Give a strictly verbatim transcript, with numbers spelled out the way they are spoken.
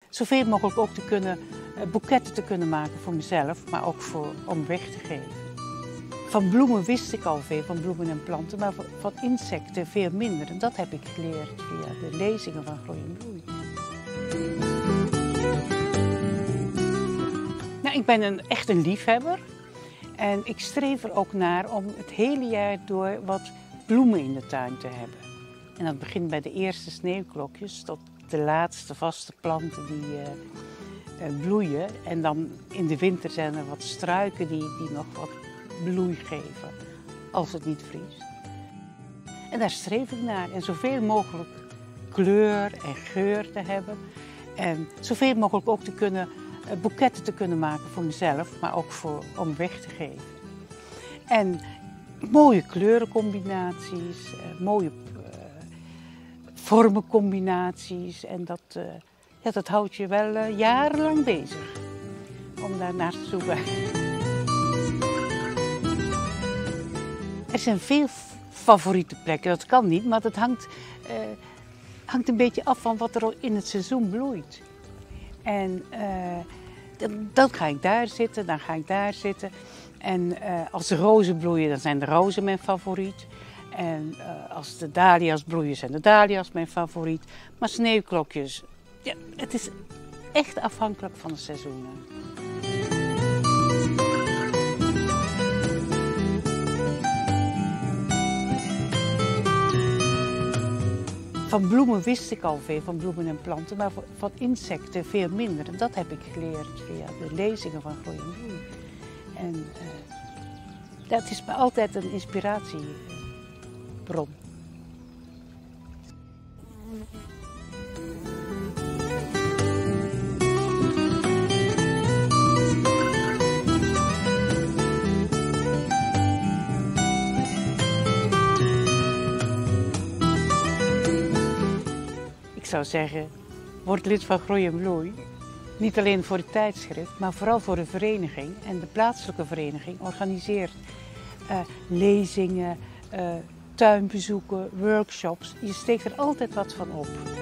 zoveel mogelijk ook te kunnen, uh, boeketten te kunnen maken voor mezelf, maar ook voor, om weg te geven. Van bloemen wist ik al veel, van bloemen en planten, maar van insecten veel minder. En dat heb ik geleerd via de lezingen van Groei en Bloei. Nou, ik ben een, echt een liefhebber en ik streef er ook naar om het hele jaar door wat bloemen in de tuin te hebben. En dat begint bij de eerste sneeuwklokjes tot de laatste vaste planten die uh, uh, bloeien. En dan in de winter zijn er wat struiken die, die nog wat bloei geven, als het niet vriest. En daar streef ik naar. En zoveel mogelijk kleur en geur te hebben. En zoveel mogelijk ook te kunnen, uh, boeketten te kunnen maken voor mezelf, maar ook voor, om weg te geven. En mooie kleurencombinaties, uh, mooie vormencombinaties en dat, uh, ja, dat houdt je wel uh, jarenlang bezig om daar naar te zoeken. Er zijn veel favoriete plekken, dat kan niet, maar dat hangt, uh, hangt een beetje af van wat er in het seizoen bloeit. En uh, dan, dan ga ik daar zitten, dan ga ik daar zitten. En uh, als de rozen bloeien, dan zijn de rozen mijn favoriet. En uh, als de dahlia's bloeien, zijn de dahlia's mijn favoriet. Maar sneeuwklokjes, ja, het is echt afhankelijk van de seizoenen. Van bloemen wist ik al veel, van bloemen en planten, maar van insecten veel minder. En dat heb ik geleerd via de lezingen van Groei en Bloei. En uh, dat is me altijd een inspiratiebron. Ik zou zeggen, word lid van Groei en Bloei. Niet alleen voor het tijdschrift, maar vooral voor de vereniging. En de plaatselijke vereniging organiseert uh, lezingen, uh, tuinbezoeken, workshops. Je steekt er altijd wat van op.